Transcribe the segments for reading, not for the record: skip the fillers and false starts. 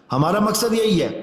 हमारा मकसद यही है।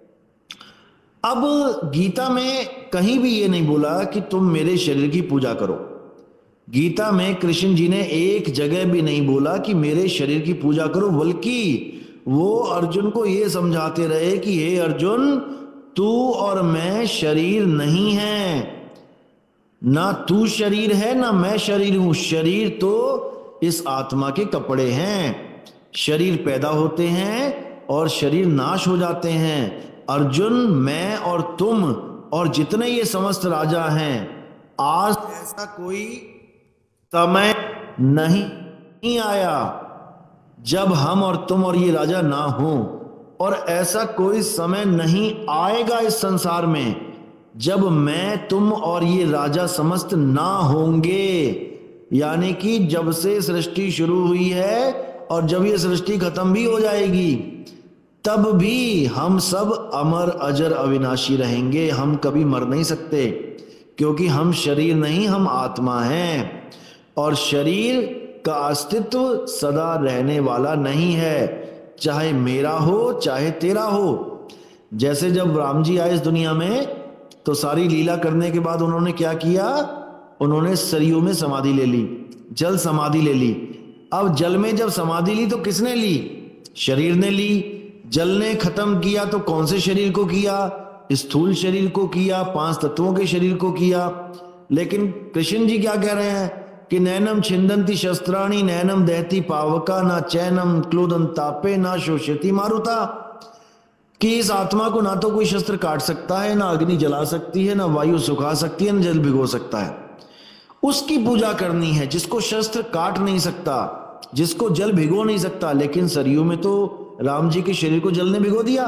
अब गीता में कहीं भी ये नहीं बोला कि तुम मेरे शरीर की पूजा करो। गीता में कृष्ण जी ने एक जगह भी नहीं बोला कि मेरे शरीर की पूजा करो, बल्कि वो अर्जुन को ये समझाते रहे कि हे अर्जुन, तू और मैं शरीर नहीं है, ना तू शरीर है ना मैं शरीर हूं। शरीर तो इस आत्मा के कपड़े हैं। शरीर पैदा होते हैं और शरीर नाश हो जाते हैं। अर्जुन, मैं और तुम और जितने ये समस्त राजा हैं, आज ऐसा कोई समय नहीं आया जब हम और तुम और ये राजा ना हो, और ऐसा कोई समय नहीं आएगा इस संसार में जब मैं तुम और ये राजा समस्त ना होंगे। यानी कि जब से सृष्टि शुरू हुई है और जब ये सृष्टि खत्म भी हो जाएगी, तब भी हम सब अमर अजर अविनाशी रहेंगे। हम कभी मर नहीं सकते, क्योंकि हम शरीर नहीं, हम आत्मा हैं। और शरीर का अस्तित्व सदा रहने वाला नहीं है, चाहे मेरा हो चाहे तेरा हो। जैसे जब राम जी आए इस दुनिया में, तो सारी लीला करने के बाद उन्होंने क्या किया? उन्होंने सरयू में समाधि ले ली, जल समाधि ले ली। अब जल में जब समाधि ली तो किसने ली? शरीर ने ली। जल ने खत्म किया तो कौन से शरीर को किया? स्थूल शरीर को किया, 5 तत्वों के शरीर को किया। लेकिन कृष्ण जी क्या कह रहे हैं कि नैनम छिंदंती शस्त्राणी नैनम दहती पावका ना चैनम क्लोदन तापे ना शोषयति मारुता, कि इस आत्मा को ना तो कोई शस्त्र काट सकता है, ना अग्नि जला सकती है, ना वायु सुखा सकती है, ना जल भिगो सकता है। उसकी पूजा करनी है जिसको शस्त्र काट नहीं सकता, जिसको जल भिगो नहीं सकता। लेकिन सरयू में तो राम जी के शरीर को जल ने भिगो दिया।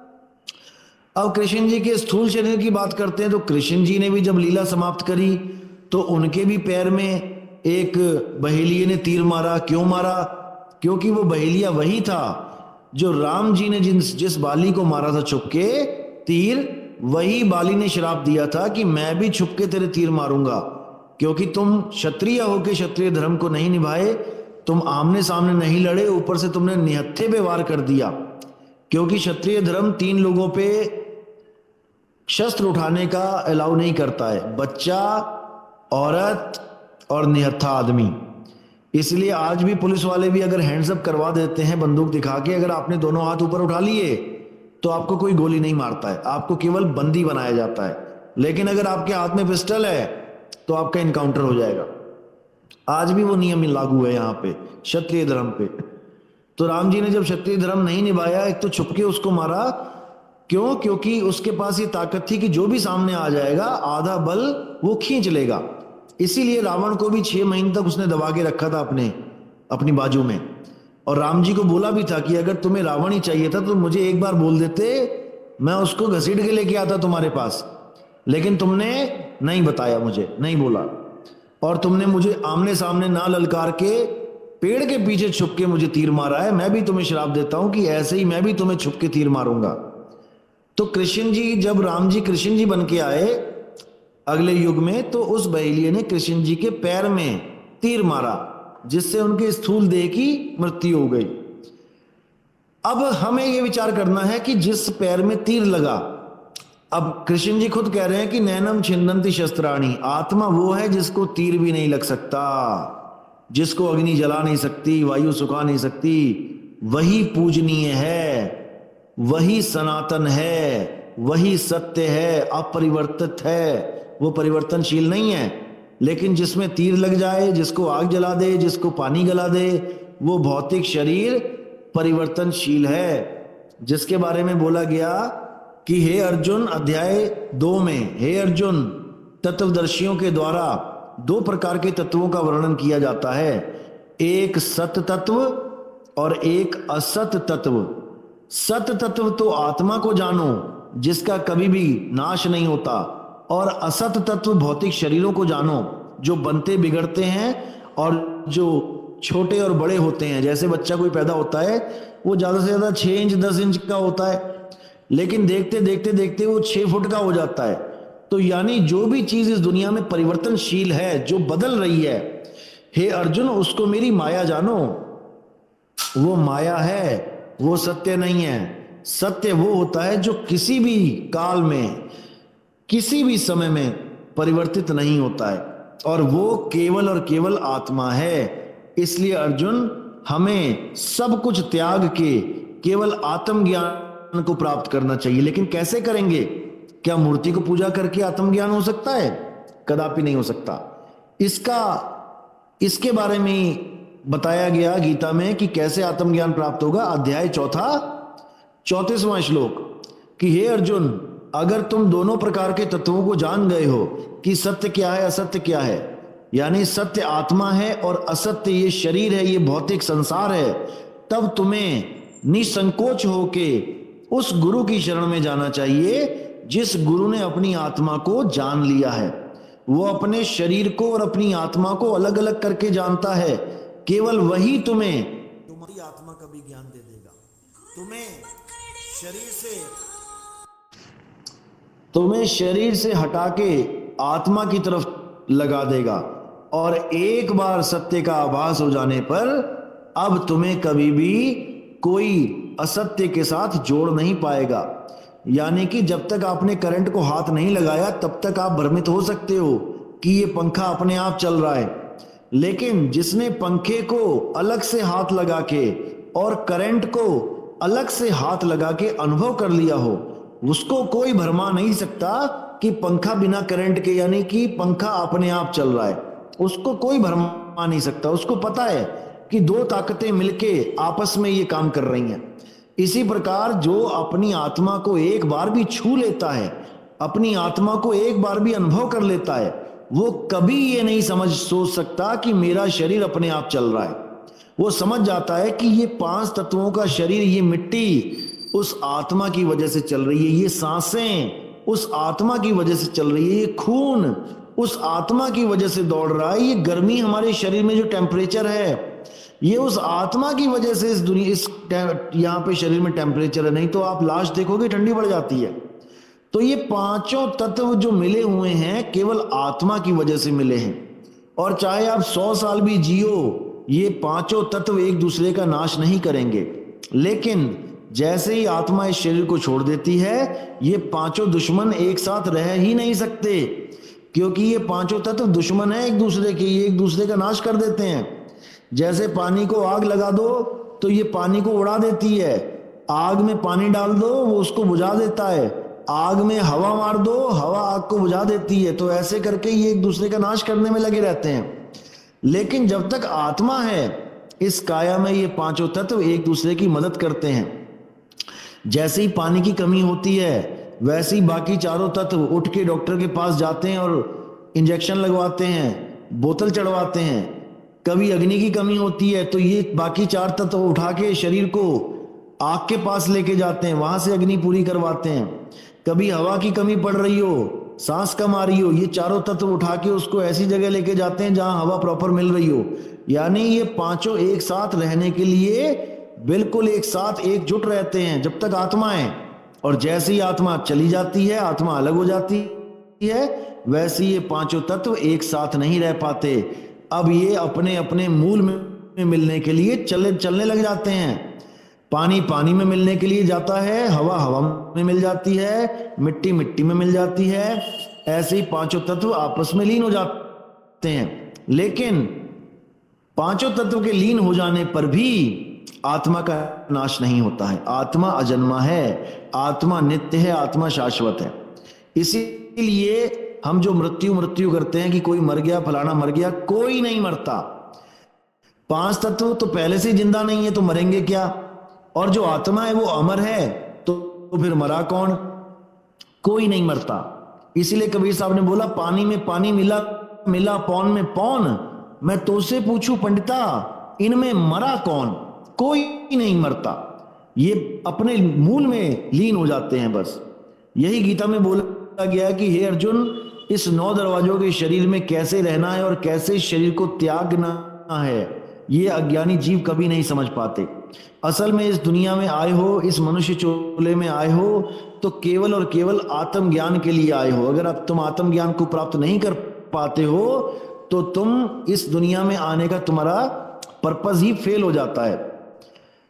अब कृष्ण जी के स्थूल शरीर की बात करते हैं, तो कृष्ण जी ने भी जब लीला समाप्त करी तो उनके भी पैर में एक बहेलिये ने तीर मारा। क्यों मारा? क्योंकि वो बहेलिया वही था जो राम जी ने जिस बाली को मारा था छुपके तीर, वही बाली ने श्राप दिया था कि मैं भी छुपके तेरे तीर मारूंगा, क्योंकि तुम क्षत्रिय होके क्षत्रिय धर्म को नहीं निभाए, तुम आमने सामने नहीं लड़े, ऊपर से तुमने निहत्थे पे वार कर दिया। क्योंकि क्षत्रिय धर्म 3 लोगों पे शस्त्र उठाने का अलाउ नहीं करता है, बच्चा, औरत और निहत्था आदमी। इसलिए आज भी पुलिस वाले भी अगर हैंड्स अप करवा देते हैं बंदूक दिखा के, अगर आपने दोनों हाथ ऊपर उठा लिए तो आपको कोई गोली नहीं मारता है, आपको केवल बंदी बनाया जाता है। लेकिन अगर आपके हाथ में पिस्टल है तो आपका इनकाउंटर हो जाएगा। आज भी वो नियम लागू है यहाँ पे क्षत्रिय धर्म पे। तो राम जी ने जब क्षत्रिय धर्म नहीं निभाया, एक तो छुपके उसको मारा। क्यों? क्योंकि उसके पास ये ताकत थी कि जो भी सामने आ जाएगा आधा बल वो खींच लेगा। इसीलिए रावण को भी 6 महीने तक उसने दबा के रखा था अपनी बाजू में। और राम जी को बोला भी था कि अगर तुम्हें रावण ही चाहिए था तो मुझे एक बार बोल देते, मैं उसको घसीट के लेके आता तुम्हारे पास। लेकिन तुमने नहीं बताया, मुझे नहीं बोला, और तुमने मुझे आमने सामने ना ललकार के पेड़ के पीछे छुप के मुझे तीर मारा है। मैं भी तुम्हें श्राप देता हूं कि ऐसे ही मैं भी तुम्हें छुप के तीर मारूंगा। तो कृष्ण जी, जब राम जी कृष्ण जी बन के आए अगले युग में, तो उस बहेलिये ने कृष्ण जी के पैर में तीर मारा, जिससे उनके स्थूल देह की मृत्यु हो गई। अब हमें यह विचार करना है कि जिस पैर में तीर लगा, अब कृष्ण जी खुद कह रहे हैं कि नैनम छिंदंती शस्त्राणी, आत्मा वो है जिसको तीर भी नहीं लग सकता, जिसको अग्नि जला नहीं सकती, वायु सुखा नहीं सकती। वही पूजनीय है, वही सनातन है, वही सत्य है, अपरिवर्तित है, वो परिवर्तनशील नहीं है। लेकिन जिसमें तीर लग जाए, जिसको आग जला दे, जिसको पानी गला दे, वो भौतिक शरीर परिवर्तनशील है। जिसके बारे में बोला गया कि हे अर्जुन, अध्याय 2 में, हे अर्जुन, तत्वदर्शियों के द्वारा 2 प्रकार के तत्वों का वर्णन किया जाता है, एक सत तत्व और एक असत तत्व। सत तत्व तो आत्मा को जानो जिसका कभी भी नाश नहीं होता, और असत तत्व भौतिक शरीरों को जानो जो बनते बिगड़ते हैं और जो छोटे और बड़े होते हैं। जैसे बच्चा कोई पैदा होता है, वो ज्यादा से ज्यादा 6 इंच 10 इंच का होता है, लेकिन देखते देखते देखते वो 6 फुट का हो जाता है। तो यानी जो भी चीज इस दुनिया में परिवर्तनशील है, जो बदल रही है, हे अर्जुन, उसको मेरी माया जानो। वो माया है, वो सत्य नहीं है। सत्य वो होता है जो किसी भी काल में, किसी भी समय में परिवर्तित नहीं होता है, और वो केवल और केवल आत्मा है। इसलिए अर्जुन, हमें सब कुछ त्याग के केवल आत्मज्ञान को प्राप्त करना चाहिए। लेकिन कैसे करेंगे? क्या मूर्ति को पूजा करके आत्मज्ञान हो सकता है? कदापि नहीं हो सकता। इसके बारे में बताया गया गीता में कि कैसे आत्मज्ञान प्राप्त होगा। अध्याय 4 34वां श्लोक कि हे अर्जुन, अगर तुम दोनों प्रकार के तत्वों को जान गए हो कि सत्य क्या है, असत्य क्या है, यानी सत्य आत्मा है और असत्य ये शरीर है, ये भौतिक संसार है, तब तुम्हें निसंकोच होके उस गुरु की शरण में जाना चाहिए जिस गुरु ने अपनी आत्मा को जान लिया है। वो अपने शरीर को और अपनी आत्मा को अलग अलग करके जानता है। केवल वही तुम्हें तुम्हारी आत्मा का भी ज्ञान दे देगा। तुम्हें शरीर से हटा के आत्मा की तरफ लगा देगा, और एक बार सत्य का आभास हो जाने पर अब तुम्हें कभी भी कोई असत्य के साथ जोड़ नहीं पाएगा। यानी कि जब तक आपने करंट को हाथ नहीं लगाया तब तक आप भ्रमित हो सकते हो कि ये पंखा अपने आप चल रहा है, लेकिन जिसने पंखे को अलग से हाथ लगा के और करंट को अलग से हाथ लगा के अनुभव कर लिया हो, उसको कोई भरमा नहीं सकता कि पंखा बिना करंट के, यानी कि पंखा अपने आप चल रहा है। उसको कोई भरमा नहीं सकता। उसको पता है कि दो ताकतें मिलके आपस में ये काम कर रही हैं। इसी प्रकार जो अपनी आत्मा को एक बार भी छू लेता है, अपनी आत्मा को एक बार भी अनुभव कर लेता है, वो कभी ये नहीं सोच सकता कि मेरा शरीर अपने आप चल रहा है। वो समझ जाता है कि ये 5 तत्वों का शरीर, ये मिट्टी उस आत्मा की वजह से चल रही है, ये सांसें उस आत्मा की वजह से चल रही है, ये खून उस आत्मा की वजह से दौड़ रहा है, ये गर्मी हमारे शरीर में जो टेम्परेचर है ये उस आत्मा की वजह से यहाँ पे शरीर में टेम्परेचर है। नहीं तो आप लाश देखोगे ठंडी पड़ जाती है। तो ये 5 तत्व जो मिले हुए हैं केवल आत्मा की वजह से मिले हैं, और चाहे आप 100 साल भी जियो, ये 5 तत्व एक दूसरे का नाश नहीं करेंगे। लेकिन जैसे ही आत्मा इस शरीर को छोड़ देती है, ये 5 दुश्मन एक साथ रह ही नहीं सकते, क्योंकि ये 5 तत्व दुश्मन है एक दूसरे के, ये एक दूसरे का नाश कर देते हैं। जैसे पानी को आग लगा दो तो ये पानी को उड़ा देती है, आग में पानी डाल दो वो उसको बुझा देता है, आग में हवा मार दो हवा आग को बुझा देती है। तो ऐसे करके ये एक दूसरे का नाश करने में लगे रहते हैं। लेकिन जब तक आत्मा है इस काया में, ये 5 तत्व एक दूसरे की मदद करते हैं। जैसे ही पानी की कमी होती है वैसे ही बाकी 4 तत्व उठ के डॉक्टर के पास जाते हैं और इंजेक्शन लगवाते हैं, बोतल चढ़वाते हैं। कभी अग्नि की कमी होती है तो ये बाकी 4 तत्व उठा के शरीर को आग के पास लेके जाते हैं, वहां से अग्नि पूरी करवाते हैं। कभी हवा की कमी पड़ रही हो, सांस कम आ रही हो, ये 4 तत्व उठा के उसको ऐसी जगह लेके जाते हैं जहां हवा प्रॉपर मिल रही हो। यानी ये 5 एक साथ रहने के लिए बिल्कुल एक साथ एकजुट रहते हैं जब तक आत्मा है, और जैसे ही आत्मा चली जाती है, आत्मा अलग हो जाती है, वैसे ये 5 तत्व एक साथ नहीं रह पाते। अब ये अपने अपने मूल में मिलने के लिए चलने लग जाते हैं। पानी पानी में मिलने के लिए जाता है, हवा हवा में मिल जाती है, मिट्टी मिट्टी में मिल जाती है। ऐसे ही 5 तत्व आपस में लीन हो जाते हैं। लेकिन 5 तत्व के लीन हो जाने पर भी आत्मा का नाश नहीं होता है। आत्मा अजन्मा है, आत्मा नित्य है, आत्मा शाश्वत है। इसीलिए हम जो मृत्यु करते हैं कि कोई मर गया, फलाना मर गया, कोई नहीं मरता। 5 तत्व तो पहले से जिंदा नहीं है तो मरेंगे क्या? और जो आत्मा है वो अमर है, तो फिर मरा कौन? कोई नहीं मरता। इसीलिए कबीर साहब ने बोला, पानी में पानी मिला मिला पौन में पौन, मैं तो से पूछूं पंडिता इनमें मरा कौन? कोई नहीं मरता, ये अपने मूल में लीन हो जाते हैं बस। यही गीता में बोला गया कि हे अर्जुन, इस 9 दरवाजों के शरीर में कैसे रहना है और कैसे शरीर को त्यागना है, ये अज्ञानी जीव कभी नहीं समझ पाते। असल में इस दुनिया में आए हो, इस मनुष्य चोले में आए हो, तो केवल और केवल आत्मज्ञान के लिए आए हो। अगर अब तुम आत्मज्ञान को प्राप्त नहीं कर पाते हो तो तुम इस दुनिया में आने का तुम्हारा पर्पस ही फेल हो जाता है।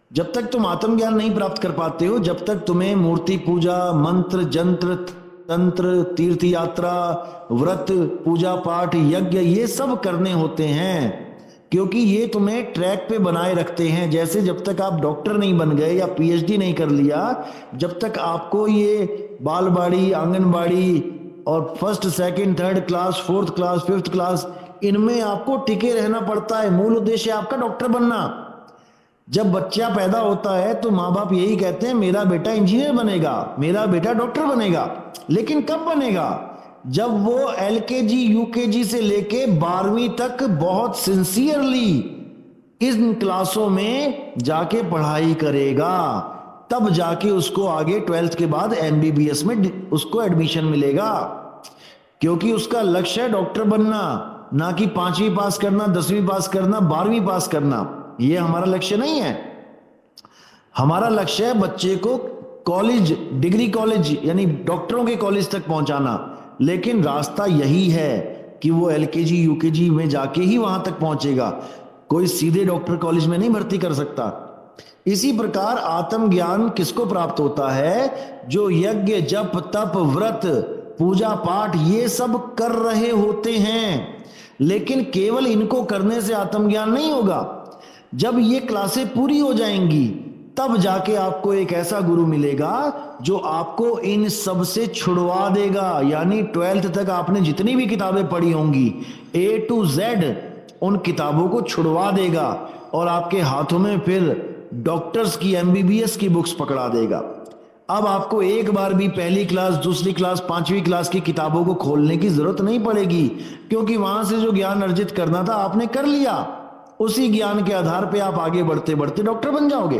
जब तक तुम आत्मज्ञान नहीं प्राप्त कर पाते हो, जब तक तुम्हें मूर्ति पूजा, मंत्र जंत्र तंत्र, तीर्थ यात्रा, व्रत, पूजा पाठ, यज्ञ, ये सब करने होते हैं, क्योंकि ये तुम्हें ट्रैक पे बनाए रखते हैं। जैसे जब तक आप डॉक्टर नहीं बन गए या पीएचडी नहीं कर लिया, जब तक आपको ये बालवाड़ी, आंगनबाड़ी और first second third class, fourth class, fifth class, इनमें आपको टिके रहना पड़ता है। मूल उद्देश्य आपका डॉक्टर बनना। जब बच्चा पैदा होता है तो माँ बाप यही कहते हैं मेरा बेटा इंजीनियर बनेगा, मेरा बेटा डॉक्टर बनेगा। लेकिन कब बनेगा? जब वो एलकेजी यूकेजी से लेके 12वीं तक बहुत सिंसियरली इन क्लासों में जाके पढ़ाई करेगा, तब जाके उसको आगे 12th के बाद एमबीबीएस में उसको एडमिशन मिलेगा। क्योंकि उसका लक्ष्य है डॉक्टर बनना, ना कि 5वीं पास करना, 10वीं पास करना, 12वीं पास करना। ये हमारा लक्ष्य नहीं है। हमारा लक्ष्य है बच्चे को कॉलेज, डिग्री कॉलेज यानी डॉक्टरों के कॉलेज तक पहुंचाना। लेकिन रास्ता यही है कि वो एलकेजी यूकेजी में जाके ही वहां तक पहुंचेगा, कोई सीधे डॉक्टर कॉलेज में नहीं भर्ती कर सकता। इसी प्रकार आत्मज्ञान किसको प्राप्त होता है? जो यज्ञ, जप, तप, व्रत, पूजा पाठ ये सब कर रहे होते हैं। लेकिन केवल इनको करने से आत्मज्ञान नहीं होगा। जब ये क्लासें पूरी हो जाएंगी तब जाके आपको एक ऐसा गुरु मिलेगा जो आपको इन सब से छुड़वा देगा। यानी 12th तक आपने जितनी भी किताबें पढ़ी होंगी A to Z, उन किताबों को छुड़वा देगा और आपके हाथों में फिर डॉक्टर्स की, एमबीबीएस की बुक्स पकड़ा देगा। अब आपको एक बार भी पहली क्लास, दूसरी क्लास, 5वीं क्लास की किताबों को खोलने की जरूरत नहीं पड़ेगी, क्योंकि वहां से जो ज्ञान अर्जित करना था आपने कर लिया। उसी ज्ञान के आधार पे आप आगे बढ़ते बढ़ते डॉक्टर बन जाओगे।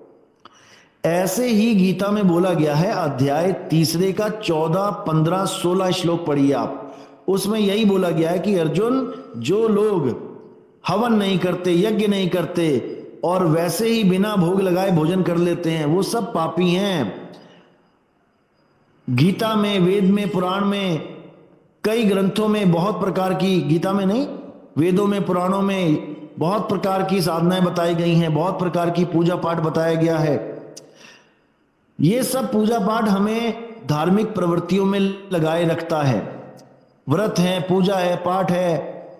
ऐसे ही गीता में बोला गया है, अध्याय 3 का 14, 15, 16 श्लोक पढ़िए आप। उसमें यही बोला गया है कि अर्जुन, जो लोग हवन नहीं करते, यज्ञ नहीं करते और वैसे ही बिना भोग लगाए भोजन कर लेते हैं, वो सब पापी हैं। गीता में, वेद में, पुराण में, कई ग्रंथों में बहुत प्रकार की, गीता में नहीं, वेदों में, पुराणों में बहुत प्रकार की साधनाएं बताई गई हैं, बहुत प्रकार की पूजा पाठ बताया गया है। ये सब पूजा पाठ हमें धार्मिक प्रवृत्तियों में लगाए रखता है। व्रत है, पूजा है, पाठ है,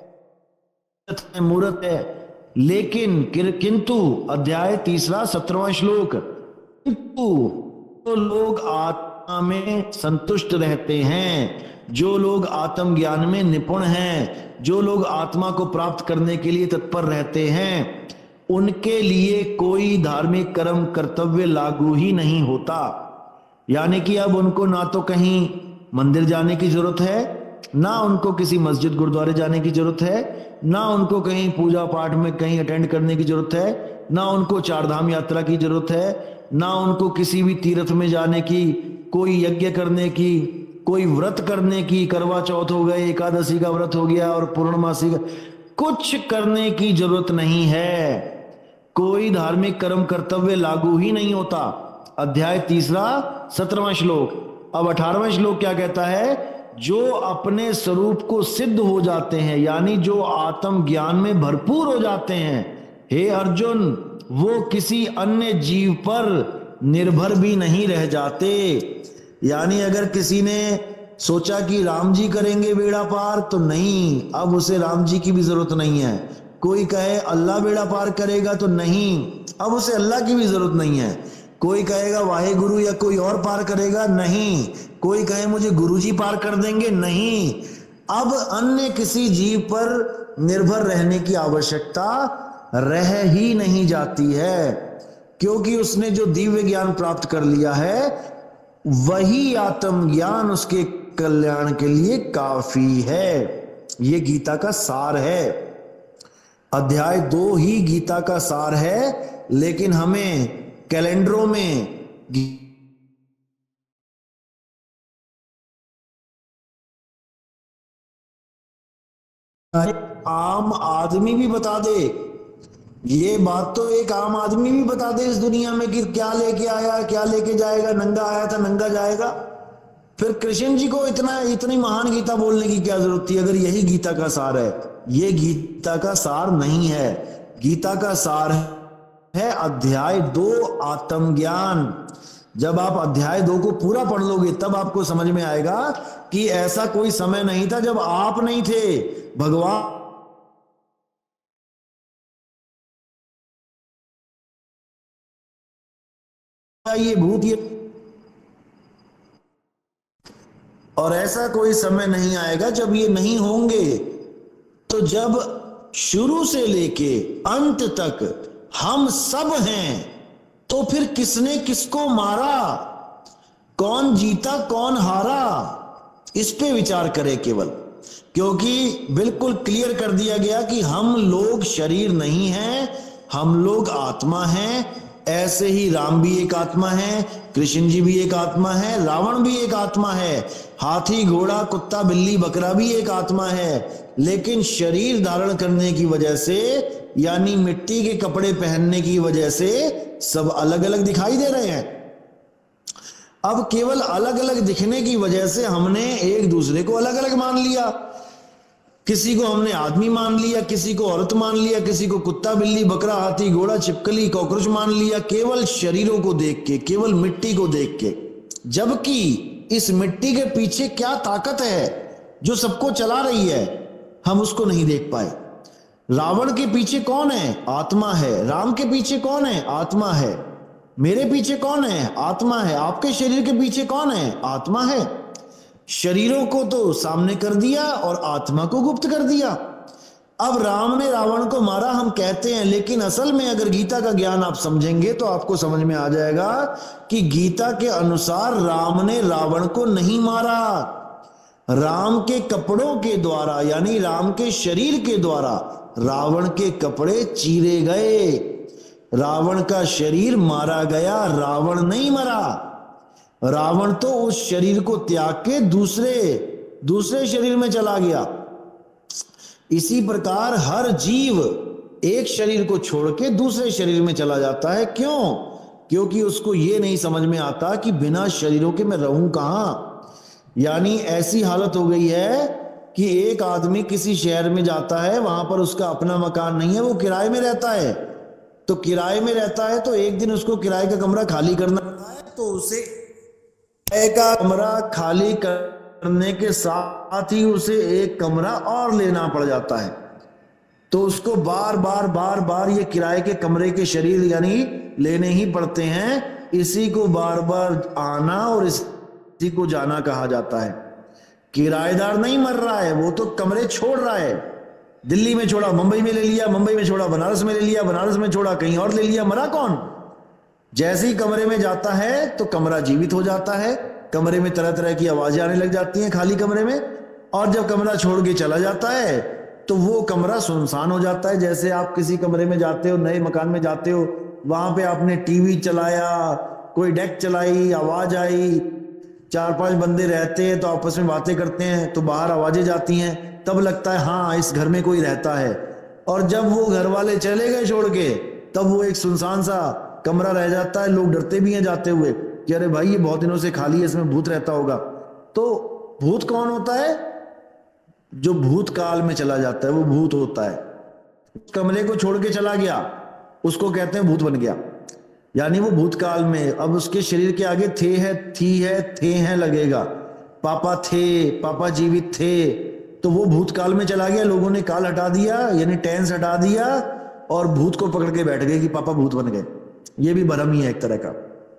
मूर्त है। लेकिन किंतु अध्याय 3 17वां श्लोक, किंतु तो लोग आत्मा में संतुष्ट रहते हैं, जो लोग आत्मज्ञान में निपुण हैं, जो लोग आत्मा को प्राप्त करने के लिए तत्पर रहते हैं, उनके लिए कोई धार्मिक कर्म कर्तव्य लागू ही नहीं होता। यानी कि अब उनको ना तो कहीं मंदिर जाने की जरूरत है, ना उनको किसी मस्जिद गुरुद्वारे जाने की जरूरत है, ना उनको कहीं पूजा पाठ में कहीं अटेंड करने की जरूरत है, ना उनको चारधाम यात्रा की जरूरत है, ना उनको किसी भी तीर्थ में जाने की, कोई यज्ञ करने की, कोई व्रत करने की, करवा चौथ हो गए, एकादशी का व्रत हो गया और पूर्णमासी का, कुछ करने की जरूरत नहीं है। कोई धार्मिक कर्म कर्तव्य लागू ही नहीं होता। अध्याय 3 17वां श्लोक। अब 18वां श्लोक क्या कहता है? जो अपने स्वरूप को सिद्ध हो जाते हैं, यानी जो आत्म ज्ञान में भरपूर हो जाते हैं, हे अर्जुन, वो किसी अन्य जीव पर निर्भर भी नहीं रह जाते। यानी अगर किसी ने सोचा कि राम जी करेंगे बेड़ा पार, तो नहीं, अब उसे राम जी की भी जरूरत नहीं है। कोई कहे अल्लाह बेड़ा पार करेगा, तो नहीं, अब उसे अल्लाह की भी जरूरत नहीं है। कोई कहेगा वाहे गुरु या कोई और पार करेगा, नहीं। कोई कहे मुझे गुरुजी पार कर देंगे, नहीं। अब अन्य किसी जीव पर निर्भर रहने की आवश्यकता रह ही नहीं जाती है, क्योंकि उसने जो दिव्य ज्ञान प्राप्त कर लिया है वही आत्मज्ञान उसके कल्याण के लिए काफी है। यह गीता का सार है। अध्याय 2 ही गीता का सार है, लेकिन हमें कैलेंडरों में आम आदमी भी बता दे। ये बात तो एक आम आदमी भी बता दे इस दुनिया में कि क्या लेके आया, क्या लेके जाएगा। नंगा आया था, नंगा जाएगा। फिर कृष्ण जी को इतनी महान गीता बोलने की क्या जरूरत थी, अगर यही गीता का सार है? ये गीता का सार नहीं है। गीता का सार है है अध्याय 2 आत्मज्ञान। जब आप अध्याय 2 को पूरा पढ़ लोगे तब आपको समझ में आएगा कि ऐसा कोई समय नहीं था जब आप नहीं थे, भगवान ये भूत ये, और ऐसा कोई समय नहीं आएगा जब ये नहीं होंगे। तो जब शुरू से लेके अंत तक हम सब हैं, तो फिर किसने किसको मारा, कौन जीता कौन हारा, इस पे विचार करें केवल। क्योंकि बिल्कुल क्लियर कर दिया गया कि हम लोग शरीर नहीं हैं, हम लोग आत्मा हैं। ऐसे ही राम भी एक आत्मा है, कृष्ण जी भी एक आत्मा है, रावण भी एक आत्मा है, हाथी घोड़ा कुत्ता बिल्ली बकरा भी एक आत्मा है। लेकिन शरीर धारण करने की वजह से, यानी मिट्टी के कपड़े पहनने की वजह से सब अलग अलग दिखाई दे रहे हैं। अब केवल अलग अलग दिखने की वजह से हमने एक दूसरे को अलग अलग मान लिया। किसी को हमने आदमी मान लिया, किसी को औरत मान लिया, किसी को कुत्ता बिल्ली बकरा हाथी घोड़ा छिपकली कॉकरोच मान लिया, केवल शरीरों को देख के, केवल मिट्टी को देख के। जबकि इस मिट्टी के पीछे क्या ताकत है जो सबको चला रही है, हम उसको नहीं देख पाए। रावण के पीछे कौन है? आत्मा है। राम के पीछे कौन है? आत्मा है। मेरे पीछे कौन है? आत्मा है। आपके शरीर के पीछे कौन है? आत्मा है। शरीरों को तो सामने कर दिया और आत्मा को गुप्त कर दिया। अब राम ने रावण को मारा हम कहते हैं, लेकिन असल में अगर गीता का ज्ञान आप समझेंगे तो आपको समझ में आ जाएगा कि गीता के अनुसार राम ने रावण को नहीं मारा। राम के कपड़ों के द्वारा, यानी राम के शरीर के द्वारा रावण के कपड़े चीरे गए, रावण का शरीर मारा गया, रावण नहीं मरा। रावण तो उस शरीर को त्याग के दूसरे शरीर में चला गया। इसी प्रकार हर जीव एक शरीर को छोड़ के दूसरे शरीर में चला जाता है। क्यों? क्योंकि उसको यह नहीं समझ में आता कि बिना शरीरों के मैं रहूं कहां। यानी ऐसी हालत हो गई है कि एक आदमी किसी शहर में जाता है, वहां पर उसका अपना मकान नहीं है, वो किराए में रहता है। तो किराए में रहता है तो एक दिन उसको किराए का कमरा खाली करना पड़ता है, तो उसे का कमरा खाली करने के साथ ही उसे एक कमरा और लेना पड़ जाता है। तो उसको बार बार ये किराए के कमरे के शरीर यानी लेने ही पड़ते हैं। इसी को बार बार आना और इसी को जाना कहा जाता है। किराएदार नहीं मर रहा है, वो तो कमरे छोड़ रहा है। दिल्ली में छोड़ा मुंबई में ले लिया, मुंबई में छोड़ा बनारस में ले लिया, बनारस में छोड़ा कहीं और ले लिया, मरा कौन? जैसे ही कमरे में जाता है तो कमरा जीवित हो जाता है, कमरे में तरह तरह की आवाजें आने लग जाती हैं खाली कमरे में। और जब कमरा छोड़ के चला जाता है तो वो कमरा सुनसान हो जाता है। जैसे आप किसी कमरे में जाते हो, नए मकान में जाते हो, वहां पे आपने टीवी चलाया, कोई डेक चलाई, आवाज आई, 4-5 बंदे रहते हैं तो आपस में बातें करते हैं, तो बाहर आवाजें जाती हैं, तब लगता है हाँ इस घर में कोई रहता है। और जब वो घर वाले चले गए छोड़ के, तब वो एक सुनसान सा कमरा रह जाता है। लोग डरते भी हैं जाते हुए कि अरे भाई ये बहुत दिनों से खाली है, इसमें भूत रहता होगा। तो भूत कौन होता है? जो भूत काल में चला जाता है वो भूत होता है। कमरे को छोड़ के चला गया उसको कहते हैं भूत बन गया, यानी वो भूतकाल में। अब उसके शरीर के आगे थे है, थी है, थे हैं लगेगा। पापा थे, पापा जीवित थे, तो वो भूतकाल में चला गया। लोगों ने काल हटा दिया, यानी टेंस हटा दिया, और भूत को पकड़ के बैठ गए कि पापा भूत बन गए। ये भी भरम ही है एक तरह का।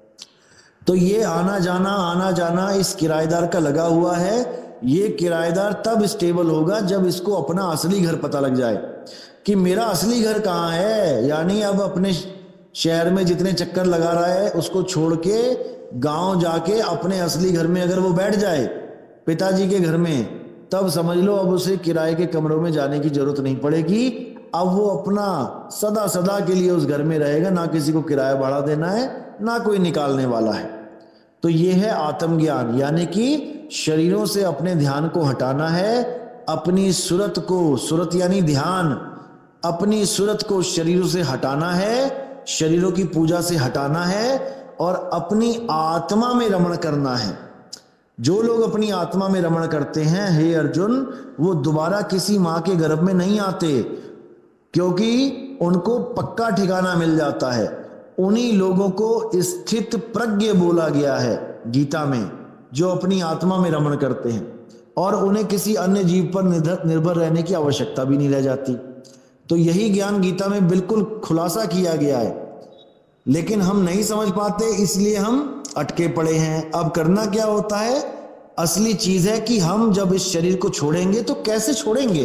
तो ये आना जाना इस किराएदार का लगा हुआ है। ये किराएदार तब स्टेबल होगा जब इसको अपना असली घर पता लग जाए कि मेरा असली घर कहाँ है। यानी अब अपने शहर में जितने चक्कर लगा रहा है उसको छोड़ के गांव जाके अपने असली घर में अगर वो बैठ जाए, पिताजी के घर में, तब समझ लो अब उसे किराए के कमरों में जाने की जरूरत नहीं पड़ेगी। अब वो अपना सदा सदा के लिए उस घर में रहेगा, ना किसी को किराया भाड़ा देना है, ना कोई निकालने वाला है। तो ये है आत्मज्ञान, यानी कि शरीरों से अपने ध्यान को हटाना है, अपनी सूरत को, सूरत यानी ध्यान, अपनी सूरत को शरीरों से हटाना है, शरीरों की पूजा से हटाना है और अपनी आत्मा में रमण करना है। जो लोग अपनी आत्मा में रमण करते हैं, हे अर्जुन, वो दोबारा किसी मां के गर्भ में नहीं आते, क्योंकि उनको पक्का ठिकाना मिल जाता है। उन्हीं लोगों को स्थित प्रज्ञ बोला गया है गीता में, जो अपनी आत्मा में रमण करते हैं और उन्हें किसी अन्य जीव पर निर्भर रहने की आवश्यकता भी नहीं रह जाती। तो यही ज्ञान गीता में बिल्कुल खुलासा किया गया है, लेकिन हम नहीं समझ पाते, इसलिए हम अटके पड़े हैं। अब करना क्या होता है, असली चीज है कि हम जब इस शरीर को छोड़ेंगे तो कैसे छोड़ेंगे,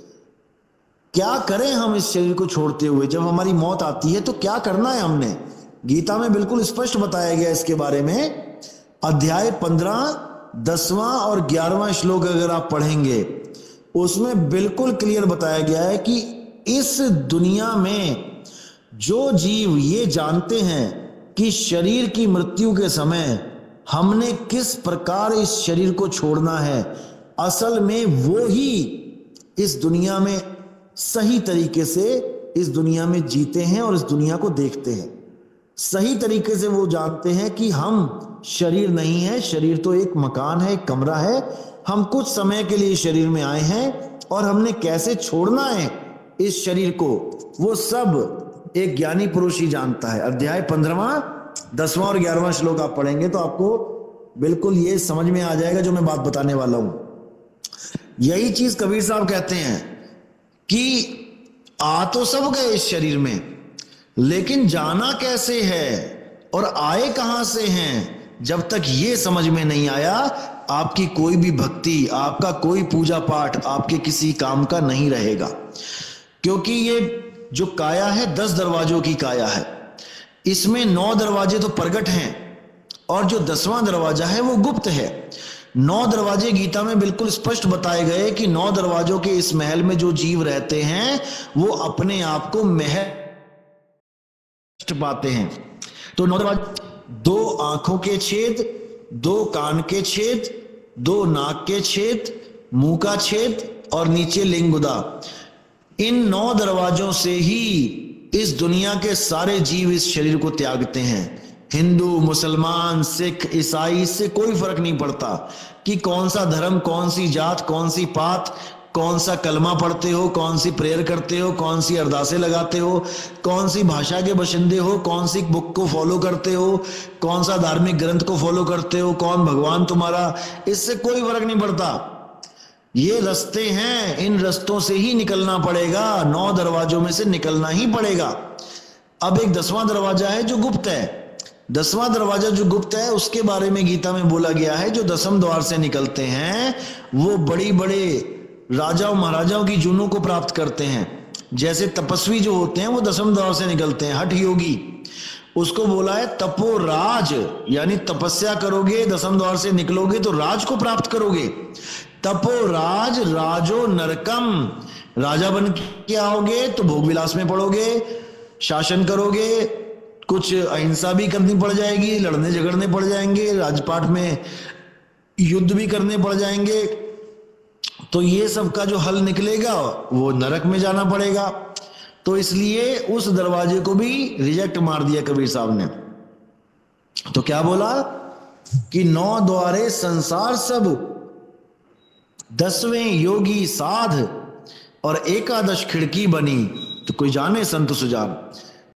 क्या करें हम इस शरीर को छोड़ते हुए, जब हमारी मौत आती है तो क्या करना है। हमने गीता में बिल्कुल स्पष्ट बताया गया इसके बारे में। अध्याय 15, 10वां और 11वां श्लोक अगर आप पढ़ेंगे, उसमें बिल्कुल क्लियर बताया गया है कि इस दुनिया में जो जीव ये जानते हैं कि शरीर की मृत्यु के समय हमने किस प्रकार इस शरीर को छोड़ना है, असल में वो ही इस दुनिया में सही तरीके से इस दुनिया में जीते हैं और इस दुनिया को देखते हैं। सही तरीके से वो जानते हैं कि हम शरीर नहीं है, शरीर तो एक मकान है, एक कमरा है, हम कुछ समय के लिए शरीर में आए हैं और हमने कैसे छोड़ना है इस शरीर को, वो सब एक ज्ञानी पुरुष ही जानता है। अध्याय 15वां, 10वां और 11वां श्लोक आप पढ़ेंगे तो आपको बिल्कुल ये समझ में आ जाएगा जो मैं बात बताने वाला हूं। यही चीज कबीर साहब कहते हैं कि आ तो सब गए इस शरीर में, लेकिन जाना कैसे है और आए कहां से हैं, जब तक ये समझ में नहीं आया आपकी कोई भी भक्ति, आपका कोई पूजा पाठ आपके किसी काम का नहीं रहेगा। क्योंकि ये जो काया है 10 दरवाजों की काया है, इसमें 9 दरवाजे तो प्रगट हैं और जो 10वां दरवाजा है वो गुप्त है। 9 दरवाजे गीता में बिल्कुल स्पष्ट बताए गए कि 9 दरवाजों के इस महल में जो जीव रहते हैं वो अपने आप को महल पाते हैं। तो 9 दरवाजे, 2 आंखों के छेद, 2 कान के छेद, 2 नाक के छेद, मुंह का छेद और नीचे लिंगुदा। इन 9 दरवाजों से ही इस दुनिया के सारे जीव इस शरीर को त्यागते हैं। हिंदू, मुसलमान, सिख, ईसाई, इससे कोई फर्क नहीं पड़ता कि कौन सा धर्म, कौन सी जात, कौन सी पात, कौन सा कलमा पढ़ते हो, कौन सी प्रेयर करते हो, कौन सी अरदासें लगाते हो, कौन सी भाषा के बशिंदे हो, कौन सी बुक को फॉलो करते हो, कौन सा धार्मिक ग्रंथ को फॉलो करते हो, कौन भगवान तुम्हारा, इससे कोई फर्क नहीं पड़ता। ये रास्ते हैं, इन रास्तों से ही निकलना पड़ेगा, 9 दरवाजों में से निकलना ही पड़ेगा। अब एक 10वां दरवाजा है जो गुप्त है। 10वां दरवाजा जो गुप्त है उसके बारे में गीता में बोला गया है, जो 10वें द्वार से निकलते हैं वो बड़ी बड़े राजाओं महाराजाओं की जूनों को प्राप्त करते हैं। जैसे तपस्वी जो होते हैं वो 10वें द्वार से निकलते हैं, हठ योगी, उसको बोला है तपो राज, यानी तपस्या करोगे 10वें द्वार से निकलोगे तो राज को प्राप्त करोगे। तपो राज राजो नरकम, राजा बन के आओगे तो भोग विलास में पड़ोगे, शासन करोगे, कुछ अहिंसा भी करनी पड़ जाएगी, लड़ने झगड़ने पड़ जाएंगे, राजपाट में युद्ध भी करने पड़ जाएंगे, तो ये सब का जो हल निकलेगा वो नरक में जाना पड़ेगा। तो इसलिए उस दरवाजे को भी रिजेक्ट मार दिया कबीर साहब ने। तो क्या बोला कि 9 द्वारे संसार सब, 10वें योगी साध और 11 खिड़की बनी, तो कोई जाने संत सुजान।